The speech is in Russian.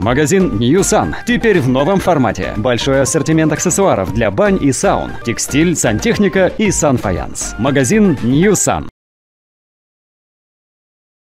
Магазин New Sun теперь в новом формате. Большой ассортимент аксессуаров для бань и саун, текстиль, сантехника и санфаянс. Магазин New Sun.